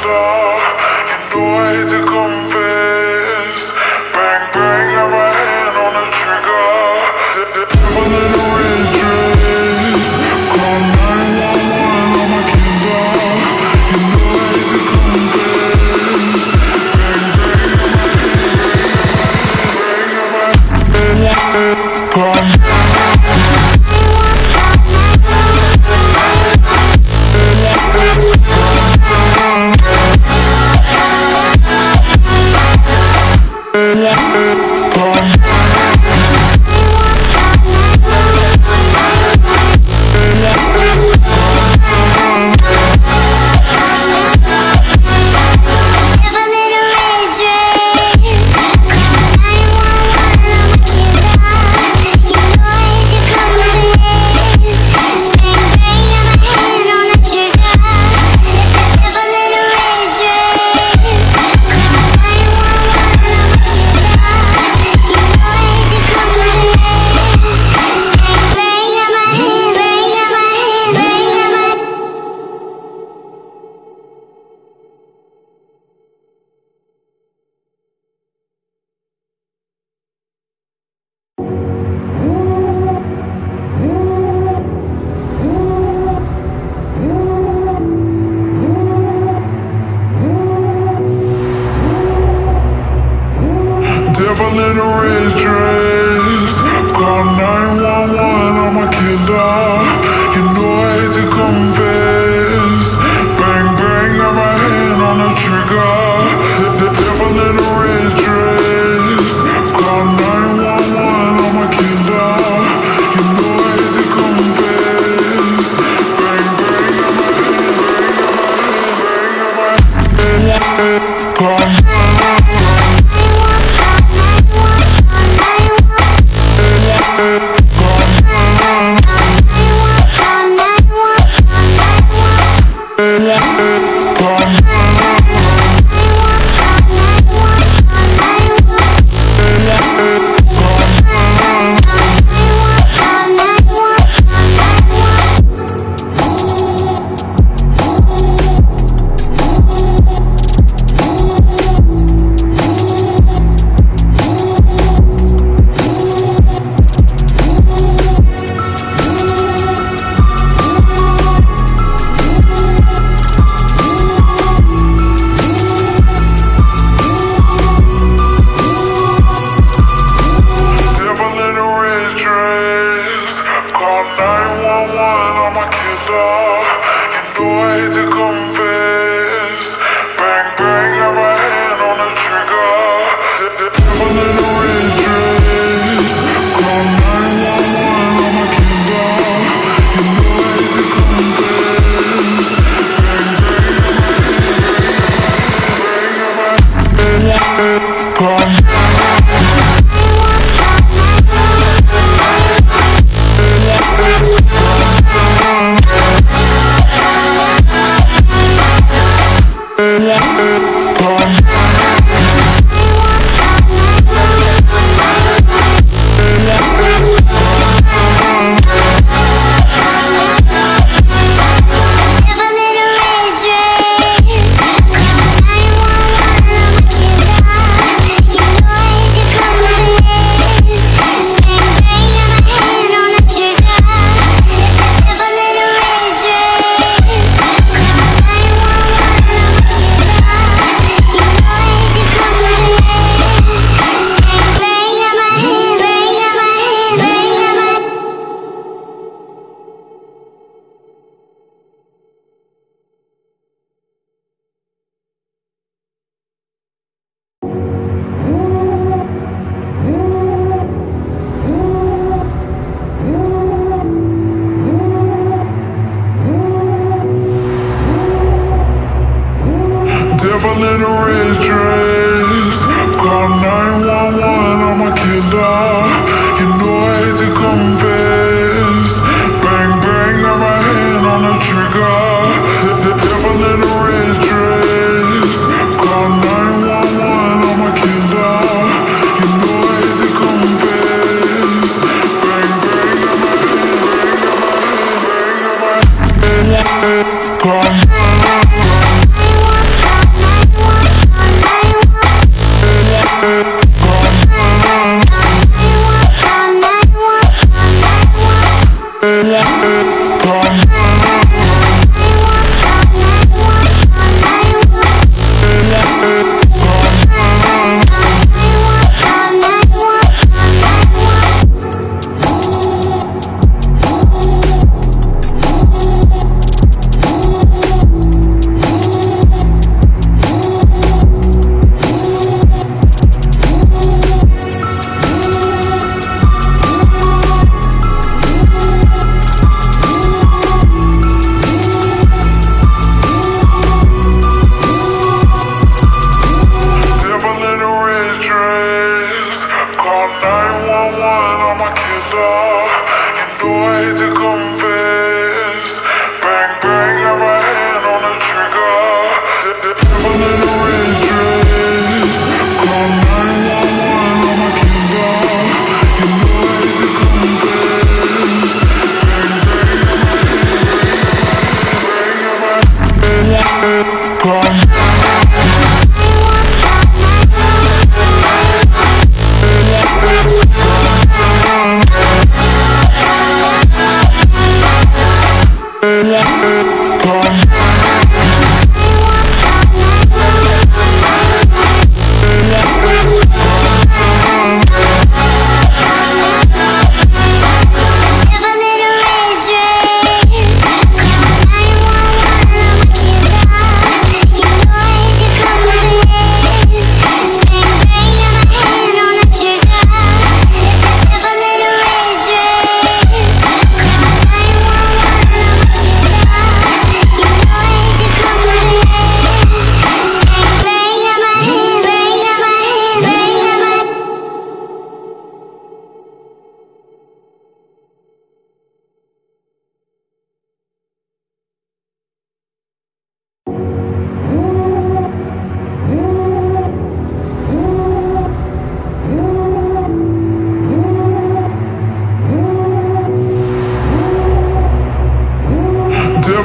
killer. You know I hate to confess. Bang bang, got my hand on the trigger. The devil in a red dress. Call 911, I'm a killer. You know I hate to confess. Bang bang, got my hand. Call devil in a red dress. Call 911, I'm a killer. You know I hate to confess. Bang bang, got my hand on the trigger. The devil in a red dress. Call 911, I'm a killer. You know I hate to confess. Bang bang, got my hand, bang, got my hand, call.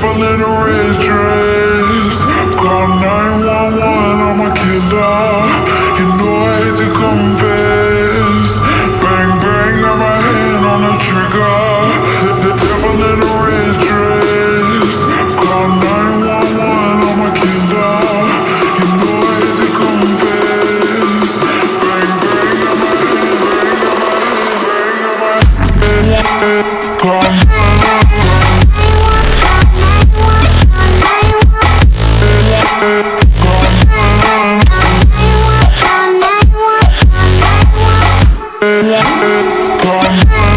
devil in a red dress. Call 911, I'm a killer. You know I hate to confess. Bang, bang, got my hand on the trigger. The devil in a red dress. Call 911, I'm a killer. You know I hate to confess. Bang, bang, got my hand, bang, got my hand, bang, got my hand. Call 911.